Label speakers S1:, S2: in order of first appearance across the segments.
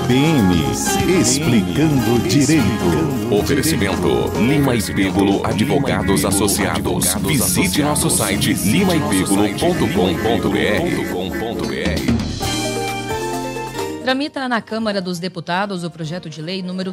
S1: CBN, explicando direito.
S2: Oferecimento Lima e Pêgulo Advogados Associados. Visite nosso site limaepêgulo.com.br.
S3: Tramita na Câmara dos Deputados o projeto de lei número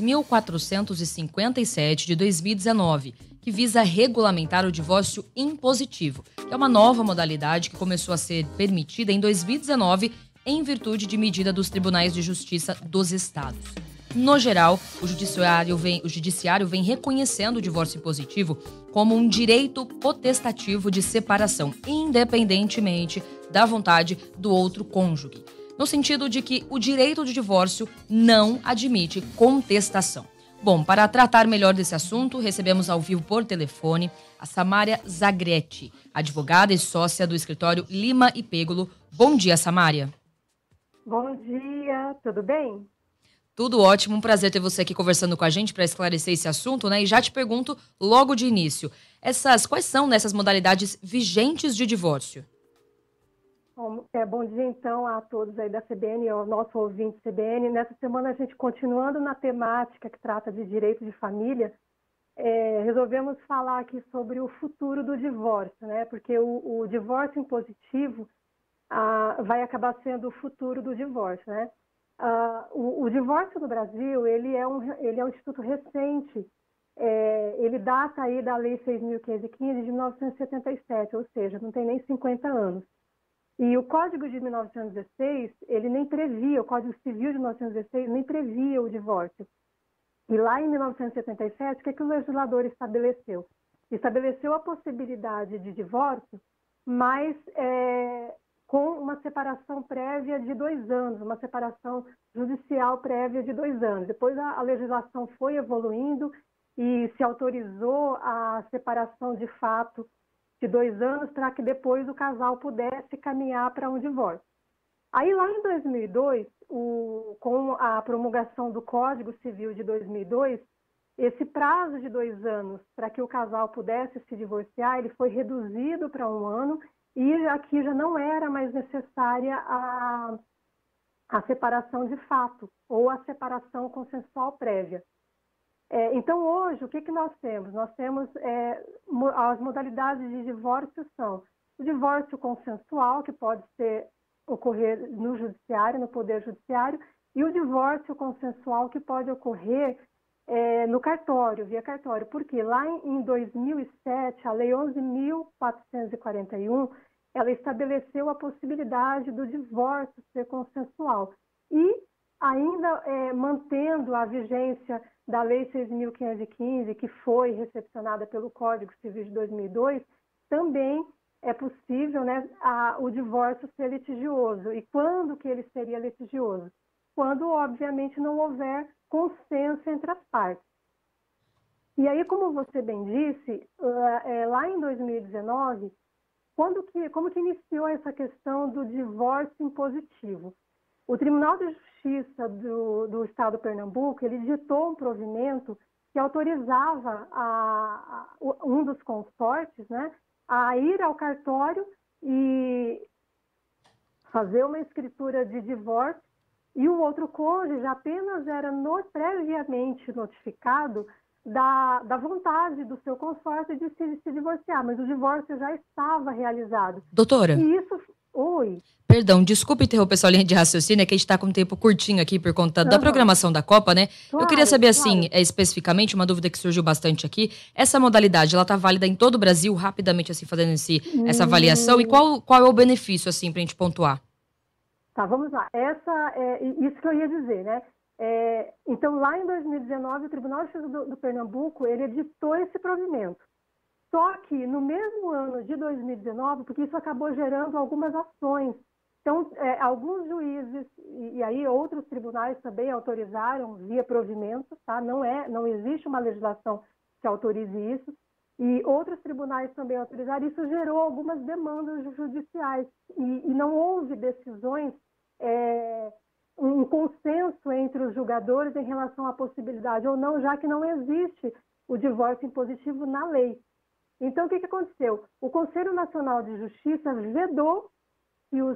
S3: 3.457 de 2019, que visa regulamentar o divórcio impositivo, que é uma nova modalidade que começou a ser permitida em 2019 em virtude de medida dos tribunais de justiça dos estados. No geral, o judiciário vem reconhecendo o divórcio impositivo como um direito potestativo de separação, independentemente da vontade do outro cônjuge, no sentido de que o direito de divórcio não admite contestação. Bom, para tratar melhor desse assunto, recebemos ao vivo por telefone a Samária Zagretti, advogada e sócia do escritório Lima e Pêgulo. Bom dia, Samária.
S4: Bom dia, tudo bem?
S3: Tudo ótimo, um prazer ter você aqui conversando com a gente para esclarecer esse assunto, né? E já te pergunto logo de início, quais são essas modalidades vigentes de divórcio?
S4: Bom dia então a todos aí da CBN, ao nosso ouvinte CBN. Nessa semana a gente, continuando na temática que trata de direito de família, resolvemos falar aqui sobre o futuro do divórcio, né? Porque o divórcio impositivo vai acabar sendo o futuro do divórcio, né? O divórcio no Brasil, ele é um instituto recente, ele data aí da Lei 6.515 de 1977, ou seja, não tem nem 50 anos. E o Código de 1916, ele nem previa, o Código Civil de 1916 nem previa o divórcio. E lá em 1977, o que o legislador estabeleceu? Estabeleceu a possibilidade de divórcio, mas com uma separação prévia de 2 anos, uma separação judicial prévia de 2 anos. Depois a legislação foi evoluindo e se autorizou a separação de fato de 2 anos para que depois o casal pudesse caminhar para um divórcio. Aí lá em 2002, com a promulgação do Código Civil de 2002, esse prazo de 2 anos para que o casal pudesse se divorciar, ele foi reduzido para 1 ano, e aqui já não era mais necessária a separação de fato ou a separação consensual prévia. Então, hoje, o que nós temos? Nós temos as modalidades de divórcio são o divórcio consensual, que pode ocorrer no judiciário, no Poder Judiciário, e o divórcio consensual, que pode ocorrer no cartório, via cartório. Porque lá em 2007, a Lei 11.441, ela estabeleceu a possibilidade do divórcio ser consensual. E ainda mantendo a vigência da Lei 6.515, que foi recepcionada pelo Código Civil de 2002, também é possível, né, o divórcio ser litigioso. E quando que ele seria litigioso? Quando, obviamente, não houver consenso entre as partes. E aí, como você bem disse, lá em 2019, como que iniciou essa questão do divórcio impositivo? O Tribunal de Justiça do Estado de Pernambuco, ele ditou um provimento que autorizava um dos consortes, né, a ir ao cartório e fazer uma escritura de divórcio, e o outro cônjuge apenas era previamente notificado da vontade do seu consórcio de se divorciar, mas o divórcio já estava realizado.
S3: Doutora?
S4: E isso... Oi.
S3: Perdão, desculpe interromper sua linha de raciocínio, é que a gente está com um tempo curtinho aqui por conta da programação da Copa, né?
S4: Claro,
S3: eu queria saber, assim,
S4: claro.
S3: especificamente, uma dúvida que surgiu bastante aqui, essa modalidade, ela está válida em todo o Brasil, rapidamente, assim, fazendo essa avaliação, e qual é o benefício, assim, para a gente pontuar?
S4: Tá, vamos lá. Isso que eu ia dizer, né? Então, lá em 2019, o Tribunal de Justiça do Pernambuco, ele editou esse provimento. Só que no mesmo ano de 2019, porque isso acabou gerando algumas ações. Então, alguns juízes e aí outros tribunais também autorizaram via provimento, tá? Não existe uma legislação que autorize isso. E outros tribunais também autorizaram. Isso gerou algumas demandas judiciais e não houve decisões, um consenso entre os julgadores em relação à possibilidade ou não, já que não existe o divórcio impositivo na lei. Então, o que aconteceu? O Conselho Nacional de Justiça vedou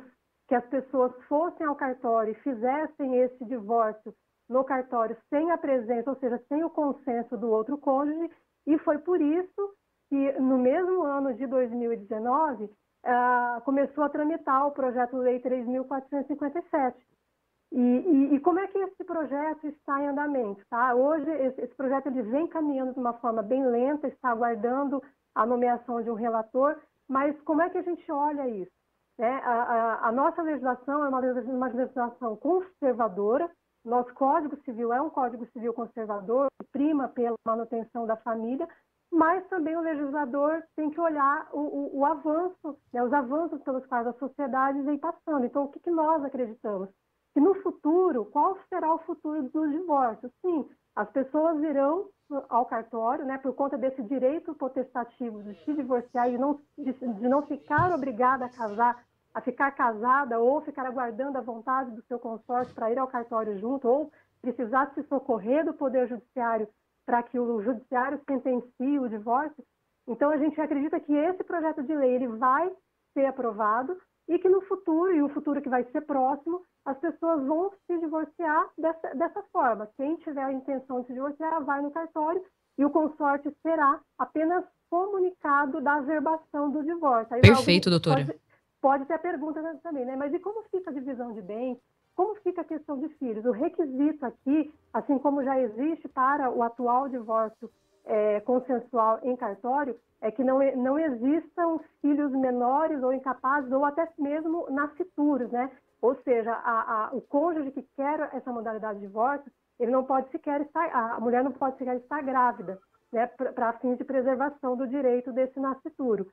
S4: que as pessoas fossem ao cartório e fizessem esse divórcio no cartório sem a presença, ou seja, sem o consenso do outro cônjuge, e foi por isso que no mesmo ano de 2019 começou a tramitar o projeto-lei 3.457. E como é que esse projeto está em andamento? Tá? Hoje, esse projeto ele vem caminhando de uma forma bem lenta, está aguardando a nomeação de um relator, mas como é que a gente olha isso? A nossa legislação é uma legislação conservadora. Nosso Código Civil é um Código Civil conservador, que prima pela manutenção da família, mas também o legislador tem que olhar o avanço, os avanços pelos quais a sociedade vem passando. Então, o que nós acreditamos? Que no futuro, qual será o futuro dos divórcios? Sim, as pessoas virão ao cartório, por conta desse direito potestativo de se divorciar e de não ficar obrigada a casar, a ficar casada ou ficar aguardando a vontade do seu consórcio para ir ao cartório junto, ou precisar se socorrer do Poder Judiciário para que o Judiciário sentencie o divórcio. Então, a gente acredita que esse projeto de lei ele vai ser aprovado e que no futuro, e o futuro que vai ser próximo, as pessoas vão se divorciar dessa forma. Quem tiver a intenção de se divorciar vai no cartório e o consórcio será apenas comunicado da averbação do divórcio. Aí
S3: Perfeito, doutora.
S4: Pode ter a pergunta também, Mas e como fica a divisão de bens? Como fica a questão de filhos? O requisito aqui, assim como já existe para o atual divórcio consensual em cartório, é que não existam filhos menores ou incapazes ou até mesmo nascituros, Ou seja, o cônjuge que quer essa modalidade de divórcio, ele não pode sequer a mulher não pode sequer estar grávida, para fins de preservação do direito desse nascituro.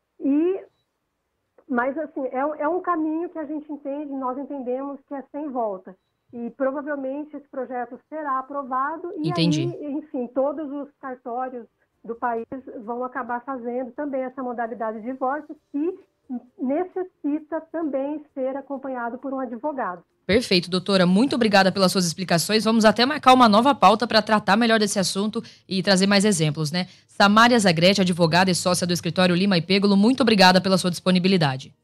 S4: Mas, assim, é um caminho que a gente entende, nós entendemos que é sem volta. E, provavelmente, esse projeto será aprovado e
S3: Entendi.
S4: aí, enfim, todos os cartórios do país vão acabar fazendo também essa modalidade de divórcio que necessita também ser acompanhado por um advogado.
S3: Perfeito, doutora. Muito obrigada pelas suas explicações. Vamos até marcar uma nova pauta para tratar melhor desse assunto e trazer mais exemplos, Samária Zagrete, advogada e sócia do escritório Lima e Pêgolo, muito obrigada pela sua disponibilidade.